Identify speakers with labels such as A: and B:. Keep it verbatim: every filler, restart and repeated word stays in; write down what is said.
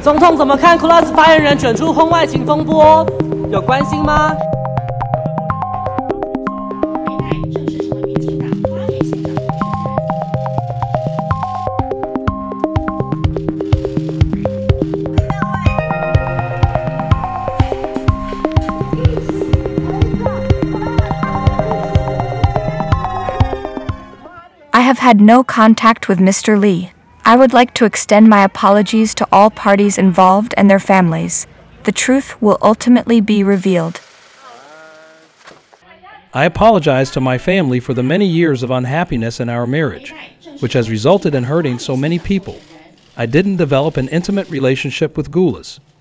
A: 总统怎么看 Class 发言人卷出婚外情风波？有关心吗？
B: I have had no contact with Mister Lee. I would like to extend my apologies to all parties involved and their families. The truth will ultimately be revealed.
C: I apologize to my family for the many years of unhappiness in our marriage, which has resulted in hurting so many people. I didn't develop an intimate relationship with Gulas.